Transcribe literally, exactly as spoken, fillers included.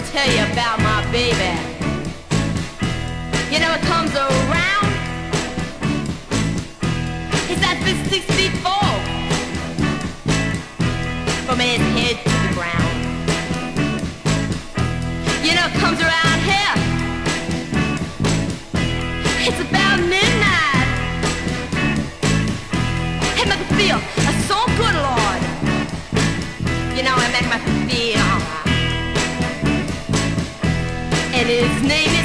tell you about my baby. You know it comes around. He's at six feet four, from his head to the ground. You know it comes around here. It's about midnight. It makes me feel so good, Lord. You know it makes me feel alright. And his name is